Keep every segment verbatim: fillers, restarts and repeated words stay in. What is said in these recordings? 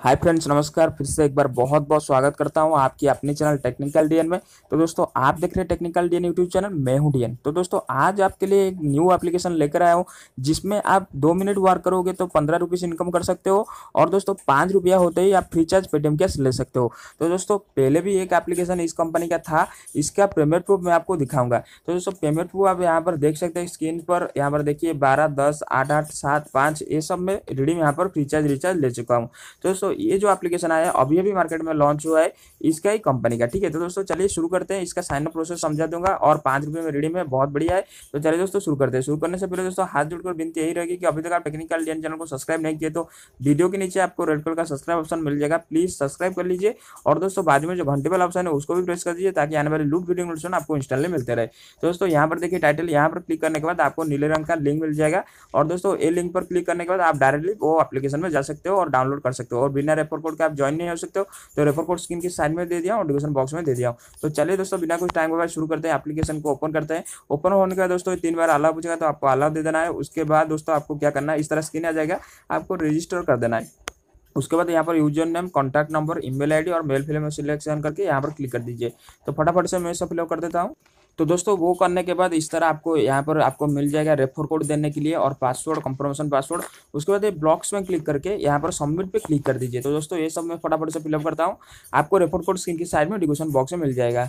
Hi friends, नमस्कार। फिर से एक बार बहुत बहुत स्वागत करता हूं आपकी अपने चैनल टेक्निकल डीएन में। तो दोस्तों, आप देख रहे हैं टेक्निकल डीएन यूट्यूब चैनल। मैं हूं डीएन। तो दोस्तों, आज आपके लिए एक न्यू एप्लीकेशन लेकर आया हूं जिसमें आप दो मिनट वार करोगे तो पंद्रह रुपीज़ इनकम कर सकते हो। और दोस्तों, पाँच रुपया होते ही आप फ्री चार्ज पेटीएम कैश ले सकते हो। तो दोस्तों, पहले भी एक एप्लीकेशन इस कंपनी का था, इसका पेमेंट प्रूफ मैं आपको दिखाऊंगा। तो दोस्तों, पेमेंट प्रूफ आप यहाँ पर देख सकते हैं स्क्रीन पर। यहाँ पर देखिए बारह दस आठ आठ सात पाँच ये सब में रिडीम यहाँ पर फ्री चार्ज रिचार्ज ले चुका हूँ। तो दोस्तों, ये जो एप्लीकेशन आया है अभी अभी मार्केट में लॉन्च हुआ है, इसका ही कंपनी का। ठीक है, तो दोस्तों चलिए शुरू करते हैं। इसका साइन अप प्रोसेस समझा दूंगा और पाँच रुपये में रिडीम है, बहुत बढ़िया है। तो चलिए दोस्तों शुरू करते हैं। शुरू करने से पहले दोस्तों हाथ जोड़कर विनती यही रहेगी कि अभी तक आप टेक्निकल डीएन चैनल को सब्सक्राइब नहीं किए तो वीडियो के नीचे आपको रेड कलर का सब्सक्राइब ऑप्शन मिल जाएगा, प्लीज सब्सक्राइब कर लीजिए। और दोस्तों, बाद में जो घंटे वाला ऑप्शन है उसको भी प्रेस कर दीजिए ताकि आने वाली लूट वीडियो नोटिफिकेशन आपको इंस्टॉल मिलते रहे। तो दोस्तों, यहाँ पर देखिए टाइटल, यहाँ पर क्लिक करने के बाद आपको नीले रंग का लिंक मिल जाएगा। और दोस्तों, ये लिंक पर क्लिक करने के बाद आप डायरेक्टली वो एप्लीकेशन में जा सकते हो और डाउनलोड कर सकते हो। और बिना रेफर कोड के आप ज्वाइन नहीं हो सकते हो। तो रेफर कोड स्क्रीन की साइड में दे दिया और डिस्क्रिप्शन बॉक्स में दे दिया। तो चलिए दोस्तों, बिना कुछ टाइम के बाद शुरू करते हैं। एप्लीकेशन को ओपन करते हैं। ओपन होने के बाद दोस्तों तीन बार अलाउ पूछेगा तो आपको अलाउ दे देना है। उसके बाद दोस्तों आपको क्या करना है, इस तरह स्क्रीन आ जाएगा, आपको रजिस्टर कर देना है। उसके बाद यहाँ पर user name, contact number, email ID और मेल फिल में सिलेक्शन करके यहाँ पर क्लिक कर दीजिए। तो फटाफट से मैं सब फिलअप कर देता हूँ। तो दोस्तों, वो करने के बाद इस तरह आपको यहाँ पर आपको मिल जाएगा रेफर कोड देने के लिए और पासवर्ड, कंफर्मेशन पासवर्ड। उसके बाद ये ब्लॉक्स में क्लिक करके यहाँ पर सबमिट पे क्लिक कर दीजिए। तो दोस्तों, ये सब मैं फटाफट से फिलअप करता हूँ। आपको रेफर कोड स्क्रीन की साइड में डिस्क्रिप्शन बॉक्स में मिल जाएगा।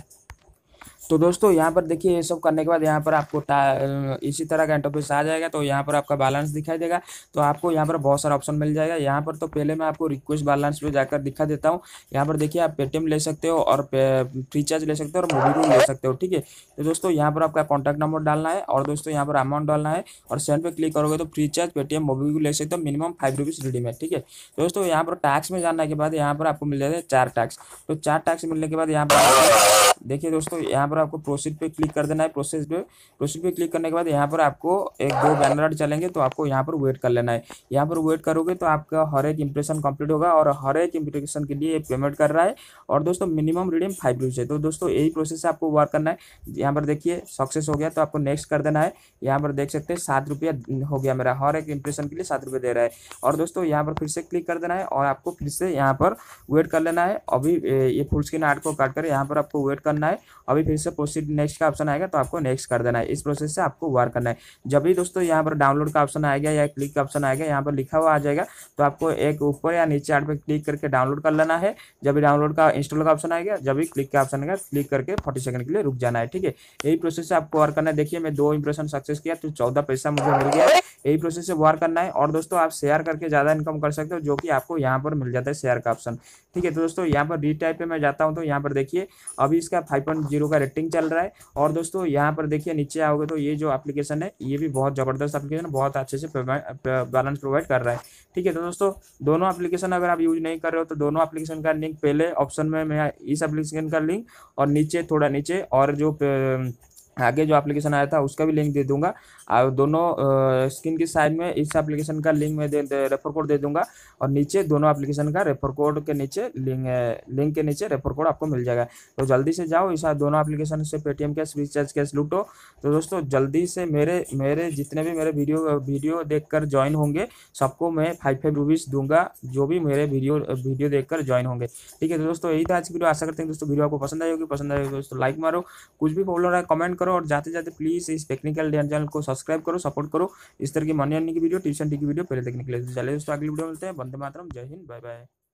तो दोस्तों, यहाँ पर देखिए ये सब करने के बाद यहाँ पर आपको इसी तरह का इंटरफेस आ जाएगा। तो यहाँ पर आपका बैलेंस दिखाई देगा। तो आपको यहाँ पर बहुत सारा ऑप्शन मिल जाएगा। यहाँ पर तो पहले मैं आपको रिक्वेस्ट बैलेंस पे जाकर दिखा देता हूँ। यहाँ पर देखिए आप पेटीएम ले सकते हो और फ्री चार्ज ले सकते हो और मोबिक्विक ले सकते हो। ठीक है, तो दोस्तों यहाँ पर आपका कॉन्टैक्ट नंबर डालना है और दोस्तों यहाँ पर अमाउंट डालना है और सेंड पे क्लिक करोगे तो फ्री चार्ज, पेटीएम, मोबिक्विक ले सकते हो। मिनिमम फाइव रुपीज़ रिडीम है। ठीक है, तो दोस्तों यहाँ पर टैक्स में जानने के बाद यहाँ पर आपको मिल जाता है चार टैक्स। तो चार टैक्स मिलने के बाद यहाँ पर देखिए दोस्तों, यहाँ पर आपको प्रोसीड पे क्लिक कर देना है। प्रोसेस पे प्रोसीड पे क्लिक करने के बाद यहाँ पर आपको एक दो बैनर चलेंगे तो आपको यहाँ पर वेट कर लेना है। यहाँ पर वेट करोगे तो आपका हर एक इंप्रेशन कंप्लीट होगा और हर एक इंप्रेशन के लिए पेमेंट कर रहा है। और दोस्तों, मिनिमम रिडीम फाइव रुपीज़ है। तो दोस्तों, यही प्रोसेस से आपको वर्क करना है। यहाँ पर देखिए सक्सेस हो गया तो आपको नेक्स्ट कर देना है। यहाँ पर देख सकते हैं सात रुपया हो गया मेरा, हर एक इंप्रेशन के लिए सात रुपये दे रहा है। और दोस्तों, यहाँ पर फिर से क्लिक कर देना है और आपको फिर से यहाँ पर वेट कर लेना है। अभी ये फुल स्क्रीन आर्ट को काट कर यहाँ पर आपको वेट करना है। अभी फिर से प्रोसीड नेक्स्ट का ऑप्शन आएगा तो आपको नेक्स्ट कर देना है। इस प्रोसेस से आपको वर्क करना है। जब भी दोस्तों यहाँ पर डाउनलोड का ऑप्शन आएगा या क्लिक का ऑप्शन आएगा, यहाँ पर लिखा हुआ आ जाएगा तो आपको एक ऊपर या नीचे आर्ट पे क्लिक करके डाउनलोड कर लेना है। जब भी डाउनलोड का इंस्टॉल का ऑप्शन आएगा, जब भी क्लिक का ऑप्शन आएगा, क्लिक करके फोर्टी सेकंड के लिए रुक जाना है। ठीक है, यही प्रोसेस से आपको वर्क करना है। देखिए मैं दो इंप्रेशन सक्सेस किया तो चौदह पैसा मुझे मिल गया। यही प्रोसेस से वर्क करना है। और दोस्तों, आप शेयर करके ज़्यादा इनकम कर सकते हो, जो कि आपको यहाँ पर मिल जाता है शेयर का ऑप्शन। ठीक है, तो दोस्तों यहाँ पर रीटाइप पे मैं जाता हूँ तो यहाँ पर देखिए अभी इसका फाइव पॉइंट जीरो का रेटिंग चल रहा है। और दोस्तों, यहाँ पर देखिए नीचे आओगे तो ये जो एप्लीकेशन है ये भी बहुत ज़बरदस्त एप्लीकेशन, बहुत अच्छे से बैलेंस प्रोवाइड कर रहा है। ठीक है, तो दोस्तों दोनों एप्लीकेशन अगर आप यूज नहीं कर रहे हो तो दोनों एप्लीकेशन का लिंक पहले ऑप्शन में मैं इस एप्लीकेशन का लिंक और नीचे थोड़ा नीचे और जो आगे जो एप्लीकेशन आया था उसका भी लिंक दे दूंगा। और दोनों स्क्रीन की साइड में इस एप्लीकेशन का लिंक में दे, दे रेफर कोड दे दूंगा और नीचे दोनों एप्लीकेशन का रेफर कोड के नीचे लिंक लिंक के नीचे रेफर कोड आपको मिल जाएगा। तो जल्दी से जाओ इस दोनों एप्लीकेशन से Paytm cash, free charge cash लूटो। तो दोस्तों जल्दी से मेरे मेरे जितने भी मेरे वीडियो वीडियो देखकर ज्वाइन होंगे सबको मैं फाइव फाइव रुपीज़ दूंगा, जो भी मेरे वीडियो वीडियो देखकर ज्वाइन होंगे। ठीक है, तो दोस्तों यही था आज की वीडियो। आशा करते हैं दोस्तों वीडियो आपको पसंद आई होगी। पसंद आई दोस्तों लाइक मारो, कुछ भी प्रॉब्लम रहा है कमेंट करो और जाते जाते प्लीज़ इस टेक्निकल डीएन चैनल को सब्सक्राइब करो, सपोर्ट करो। इस तरह की मनी अर्निंग की वीडियो, ट्यूशन की वीडियो पहले देखने के लिए। चलिए दोस्तों, अगली वीडियो मिलते हैं। वंदे मातरम, जय हिंद, बाय बाय।